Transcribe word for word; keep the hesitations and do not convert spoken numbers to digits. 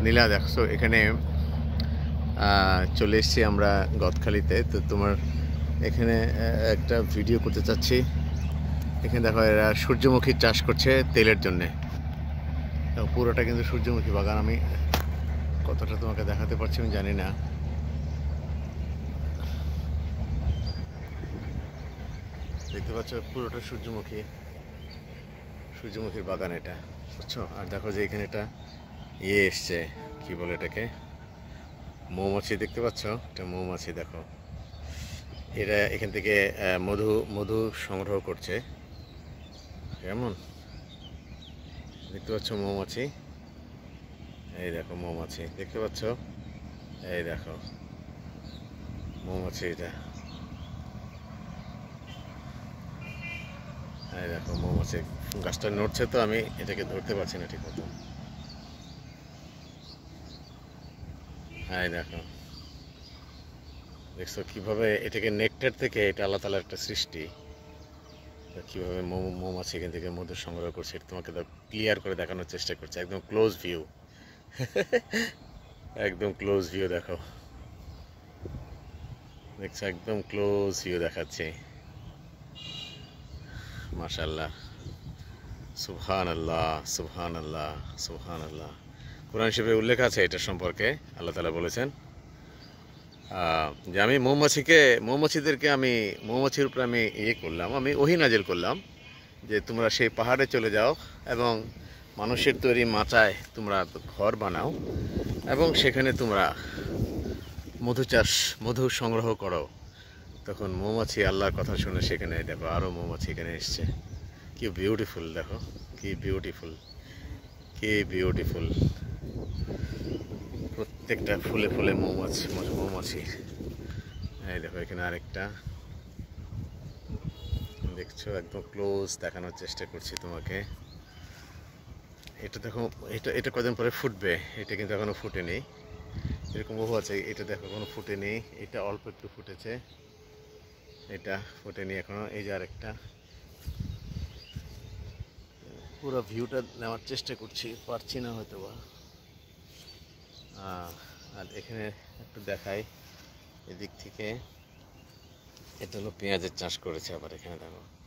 নীলা দেখছো এখানে চলে এসেছি আমরা গদখালিতে। তো তোমার এখানে একটা ভিডিও করতে চাচ্ছি। এখানে দেখো এরা সূর্যমুখী চাষ করছে তেলের জন্যে। পুরোটা কিন্তু সূর্যমুখী বাগান। আমি কতটা তোমাকে দেখাতে পারছি আমি জানি না। দেখতে পাচ্ছ পুরোটা সূর্যমুখী সূর্যমুখীর বাগান এটা, বুঝছো? আর দেখো যে এখানে এটা ইয়ে এসছে, কি বলে এটাকে, মৌমাছি। দেখতে পাচ্ছ এটা মৌমাছি। দেখো এরা এখান থেকে মধু মধু সংগ্রহ করছে। কেমন দেখতে পাচ্ছ মৌমাছি? এই দেখো মৌমাছি, দেখতে পাচ্ছ? এই দেখো মৌমাছি, এটা এই দেখো মৌমাছি। গাছটা নড়ছে তো আমি এটাকে ধরতে পারছি না ঠিক মতো। এই দেখো, দেখছো কিভাবে এটাকে নেকটার থেকে, এটা আল্লাহ তাআলার একটা সৃষ্টি, কিভাবে মৌমাছি এখান থেকে মধু সংগ্রহ করছে এটা তোমাকে ক্লিয়ার করে দেখানোর চেষ্টা করছে। একদম ক্লোজ ভিউ, একদম ক্লোজ ভিউ দেখো, দেখছো একদম ক্লোজ ভিউ দেখাচ্ছে। মাশাআল্লাহ, সুবহানাল্লাহ, সুবহানাল্লাহ, সুবহানাল্লাহ। কোরআন শরীফে উল্লেখ আছে এটা সম্পর্কে। আল্লাহ তাআলা বলেছেন যে আমি মৌমাছিকে মৌমাছিদেরকে আমি মৌমাছির উপরে আমি ইয়ে করলাম, আমি ওহী নাজিল করলাম যে তোমরা সেই পাহাড়ে চলে যাও এবং মানুষের তৈরি মাচায় তোমরা ঘর বানাও এবং সেখানে তোমরা মধু চাষ মধু সংগ্রহ করো। তখন মৌমাছি আল্লাহর কথা শুনে সেখানে দেখো আরও মৌমাছি এখানে এসছে। কি বিউটিফুল দেখো, কি বিউটিফুল, কি বিউটিফুল। প্রত্যেকটা ফুলে ফুলে মৌমাছি মৌমাছি এই দেখো এখানে আরেকটা, দেখছো একদম ক্লোজ দেখানোর চেষ্টা করছি তোমাকে। এটা দেখো, এটা এটা কদিন পরে ফুটবে, এটা কিন্তু এখনো ফুটেনি। এরকম বহু আছে, এটা দেখো এখনো ফুটেনি, এটা অল্প একটু ফুটেছে, এটা ফুটেনি এখনো। এই যে আরেকটা, পুরো ভিউটা নেওয়ার চেষ্টা করছি, পারছি না হয়তো বা। আর এখানে একটু দেখাই এদিক থেকে, এটা হলো পেঁয়াজের চাষ করেছে আবার এখানে দেখো।